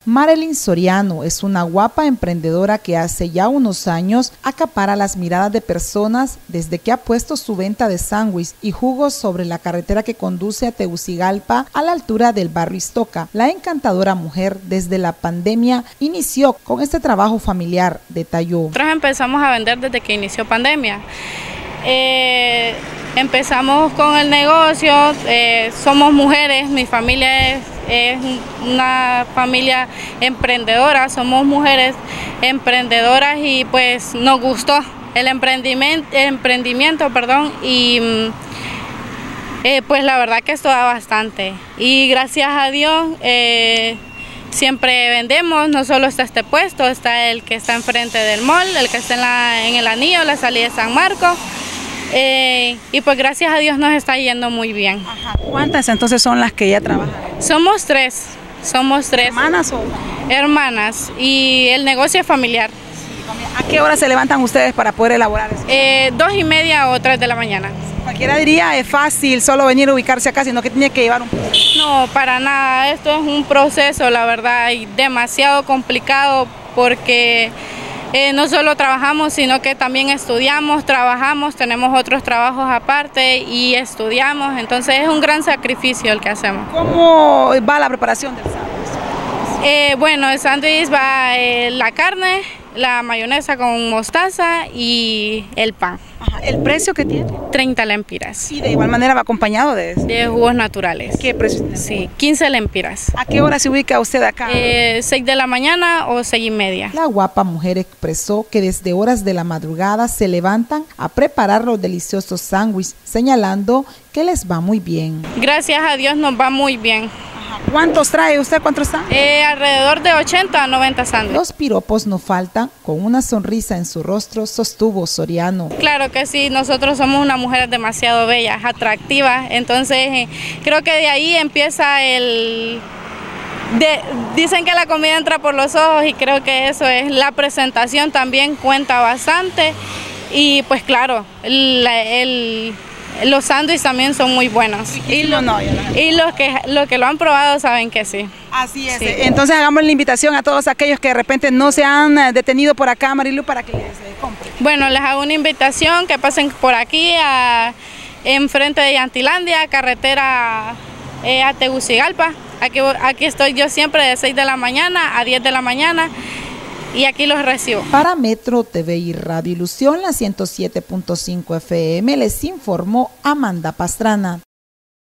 Marilyn Soriano es una guapa emprendedora que hace ya unos años acapara las miradas de personas desde que ha puesto su venta de sándwich y jugos sobre la carretera que conduce a Tegucigalpa a la altura del barrio Iztoca. La encantadora mujer desde la pandemia inició con este trabajo familiar, detalló. Nosotros empezamos a vender desde que inició pandemia. Empezamos con el negocio, somos mujeres, mi familia es una familia emprendedora, somos mujeres emprendedoras y pues nos gustó el emprendimiento, y pues la verdad que esto da bastante y gracias a Dios siempre vendemos. No solo está este puesto, está el que está enfrente del mall, el que está en el anillo, la salida de San Marcos. Y pues gracias a Dios nos está yendo muy bien. Ajá. ¿Cuántas entonces son las que ya trabajan? Somos tres. ¿Hermanas o? Hermanas, y el negocio es familiar. ¿A qué hora se levantan ustedes para poder elaborar eso? 2:30 o 3 de la mañana. Cualquiera diría es fácil solo venir a ubicarse acá, sino que tiene que llevar un proceso. No, para nada, esto es un proceso, la verdad, y demasiado complicado porque no solo trabajamos, sino que también estudiamos, trabajamos, tenemos otros trabajos aparte y estudiamos, entonces es un gran sacrificio el que hacemos. ¿Cómo va la preparación del sándwich? Bueno, el sándwich va la carne, la mayonesa con mostaza y el pan. Ajá. ¿El precio que tiene? 30 lempiras. Y de igual manera va acompañado de jugos naturales. ¿Qué precio tiene? Sí, 15 lempiras. ¿A qué hora se ubica usted acá? 6 de la mañana o 6:30. La guapa mujer expresó que desde horas de la madrugada se levantan a preparar los deliciosos sándwiches, señalando que les va muy bien. Gracias a Dios nos va muy bien. ¿Cuántos trae usted? ¿Cuántos están? Alrededor de 80 a 90 sándwiches. Los piropos no faltan, con una sonrisa en su rostro sostuvo Soriano. Claro que sí, nosotros somos unas mujeres demasiado bellas, atractivas, entonces creo que de ahí empieza dicen que la comida entra por los ojos y creo que eso es, la presentación también cuenta bastante y pues claro, los sándwiches también son muy buenos y los que lo han probado saben que sí. Así es. Sí. Entonces hagamos la invitación a todos aquellos que de repente no se han detenido por acá, Marilu, para que les compren. Bueno, les hago una invitación que pasen por aquí enfrente de Yantilandia, carretera a Tegucigalpa. Aquí estoy yo siempre de 6 de la mañana a 10 de la mañana. Y aquí los recibo. Para Metro TV y Radio Ilusión, la 107.5 FM, les informó Amanda Pastrana.